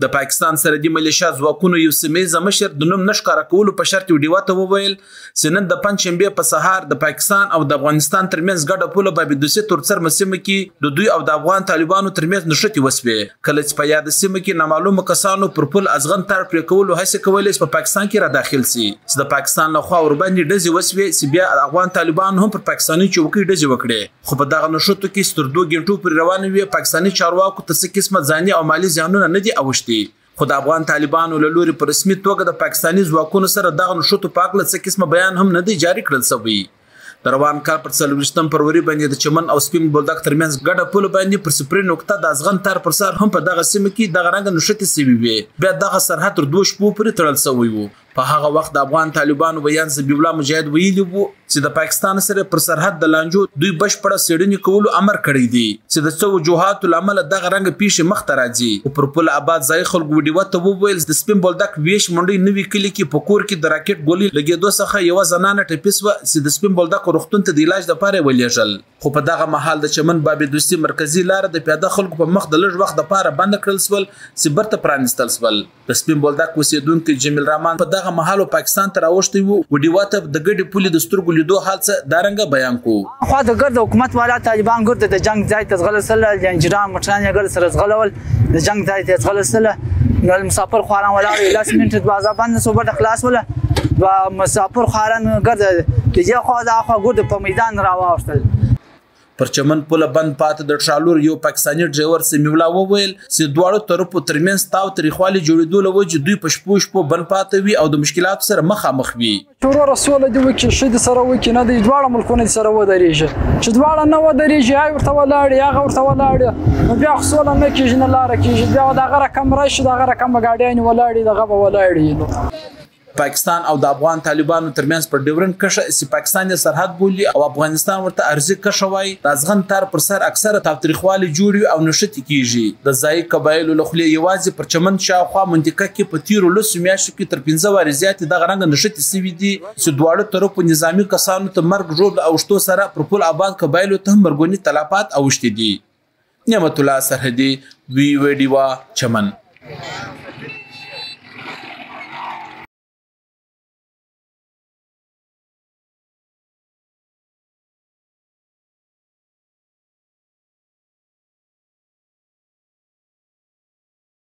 د پاکستان سرحدي ملیشیا ځواکونو یو سیمهییز مشر د نوم نه ښکاره کولو په شرط ویډیو ته وویل چې نن د پنجشنبې په سهار د پاکستان او د افغانستان ترمنځ ګډه پوله بابیدوسي تورڅرمه سیمه کې د دوی او د افغان طالبانو ترمنځ نښتې وسوې کله چې په یاده سیمه کې نامعلومه کسانو پر پل ازغن تار پرې کولو هڅې کولې چې په پاکستان کې را داخل سي چې د پاکستان لخوا ورباندې ډزې وسوې چې بیا افغان طالبان هم پر پاکستاني چوکۍ ډزې وکړې خو په دغه نښتو کې چې تر 2 غنټو پورې روانې وې پاکستاني چارواکو ته څه قسمه ځاني او مالي زیانونه نه دي اوښتي خو د افغان طالبانو له لوري په رسمي توګه د پاکستاني ځواکونو سره دغه نښتو په هکله څه قسمه بیان هم نه دی جاري کړل شوی د روان کال پر 24 فروری باندې د چمن او سپین بولدک ترمنځ ګډه پوله باندې پر 0 نقطه د ازغن تار پر سر هم په دغه سیمه کې دغه رنګ نښتې سوي وې بیا دغه سرحد تر 2 شپو پورې تړل شوی و په هغه وخت د افغان طالبانو بیان ذبیح الله مجاهد ویلي وو چې د پاکستان سره پر سرحد د لانجو دوی بشپړه څېړنې کولو امر کړی دی چې د څو وجوهاتو له امله دغه رنګ پیښې مخته راځي او پر پل آباد ځای خلکو ویډیو ته وویل د سپین بولدک ویش منډۍ نوي کلي کې په کور کې د راکټ ګولۍ لګېدو څخه یوه زنانه ټپي سوه چې د سپین بولدک روغتون ته د علاج دپاره یې ولېږل خو په دغه مهال د چمن بابیدوسي مرکزي لاره د پیاده خلکو په مخ د لږ وخت دپاره بنده کړل سول چې برته پرانیستل سول د سپین بولدک اوسېدونکی جمیل رحمان په دغه مهال پاکستان ته راوښتی و ویډیو ته د ګډې پولې د سترګو لیدو حال څه دا رنګه بیان کو خو د ګرد حکومت والا طالبان ګرد د جنگ ځای ته ځغلل سله جنجران مټران یې ګرد سره ځغلول د جنگ ځای ته ځغلل سله نو مسافر خواران ولاړ لاس منټ دروازه بند سو بټ خلاص ولا و مسافر خواران ګرد د جې خو دا خو ګرد په میدان راوښتل پر چمن پوله بند پاتې د ټرالور یو پاکستاني ډرایور سمیع الله وویل چې دواړو طرفو ترمنځ تاو تریخوالي جوړېدو له وجې دوی په شپو بند پاتې وي او د مشکلاتو سره مخامخ وي وروره سوله دې وکړي ښه دې سره وکړي نه دې دواړه ملکونه دې سره ودرېږي چې دواړه نه ودرېږي هغه ورته ولاړې هغه ورته ولاړې نو بیا خو سوله نه کېږي نه لاره کېږي بیا دغه رقم راشي دغه رقم به ګاډیانې ولاړې دغه به ولاړې پاکستان او د افغان طالبانو ترمنځ پر ډیورنډ کشه چې پاکستان یې سرحد بولي او افغانستان ورته ارزي کشه وایي د ازغن تار پر سر اکثره تاوتریخوالي جوړ او نښتې کیږي د ځایي قبایلو له خولې یوازې پر چمن شاوخوا منطقه کې په تیرو 10 میاشتو کې تر 15 وارې زیاتې دغه رنګه نښتې سوي دي چې دواړو طرفو نظامي کسانو ته مرګ ژوبل اوښتو سره پر پل آباد قبایلو ته هم مرګوني تلفات اوښتي دي نعمت الله سرحدي وی ویډیو چمن